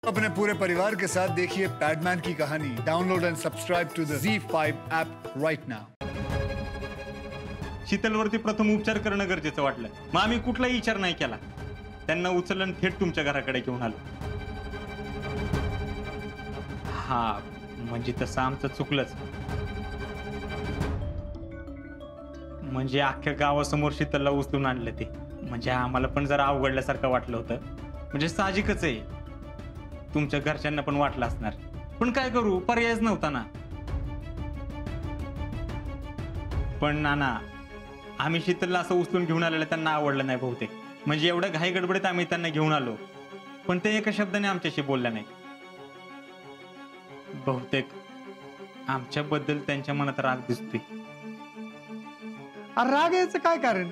अपने पूरे परिवार के साथ देखिए पैडमैन की कहानी। Download and subscribe to the ZEE5 app right now. शीतलवरती प्रथम उपचार करणं गरजेचं वाटलं, मग आम्ही कुठलाही विचार नाही केला. त्यांना उचलून थेट तुमच्या घराकडे घेऊन आलो. हा म्हणजे तसं आमचं चुकलंच. म्हणजे अख्ख्या गावासमोर शीतलला उचलून आणलं ते, म्हणजे आम्हाला पण जरा अवघडल्यासारखं वाटलं होतं. म्हणजे साहजिकच आहे, तुमच्या घरच्यांना पण वाटलं असणार, पण काय करू, पर्यायच नव्हता ना. पण नाना, आम्ही शीतलला असं उचलून घेऊन आलेलं त्यांना आवडलं नाही बहुतेक. म्हणजे एवढं घाई गडबडीत आम्ही त्यांना घेऊन आलो, पण ते एका शब्दाने आमच्याशी बोलल्या नाही. बहुतेक आमच्याबद्दल त्यांच्या मनात राग दिसतोय. राग याचं काय कारण?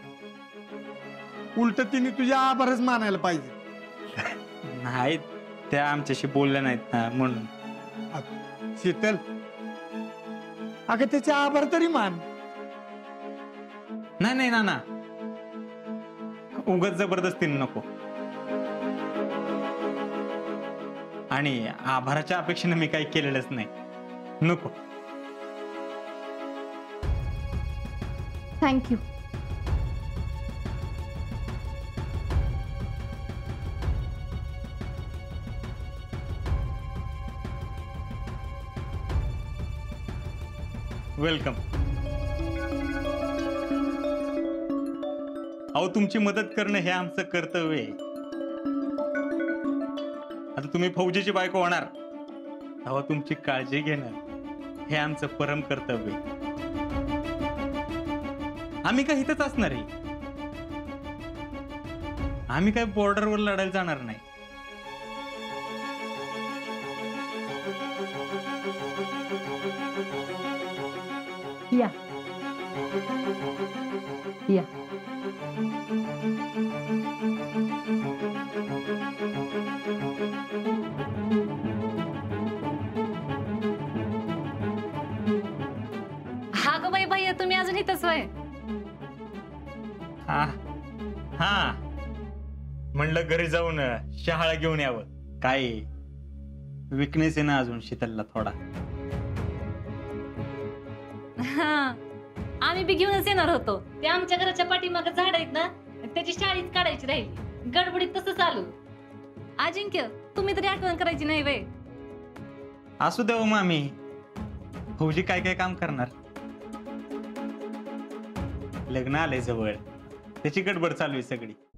उलट तिने तुझ्या आभारच मानायला पाहिजे. नाही, त्या आमच्याशी बोलल्या नाहीत ना म्हणून. शीतल, अगं त्याचे आभार तरी मान. नाही नाही नाना, उगाच जबरदस्तीने नको. आणि आभाराच्या अपेक्षेने मी काही केलेलंच नाही, नको. थँक्यू. वेलकम. अहो, तुमची मदत करणं हे आमचं कर्तव्य आहे. आता तुम्ही फौजीची बायको होणार, तेव्हा तुमची काळजी घेणं हे आमचं परम कर्तव्य आहे. आम्ही काय इथंच असणार आहे, आम्ही काय बॉर्डरवर लढायला जाणार नाही. या या. हा ग बाई भैया, तुम्ही अजून इथंच होय? हा हा, म्हणलं घरी जाऊन शहाळा घेऊन यावं. काय विकनेस आहे ना अजून शीतलला थोडा. हा, आम्ही बी घेऊनच येणार होतो. ते आमच्या घराच्या पाठीमागे झाड आहेत ना, त्याची शाळीच काढायची राहिली. गडबडीत तसं चालू. अजिंक्य, तुम्ही तरी आठवण करायची नाही वे. असू देव मामी, फौजी काय काय काम करणार. लग्न आलंय जवळ, त्याची गडबड चालू आहे सगळी.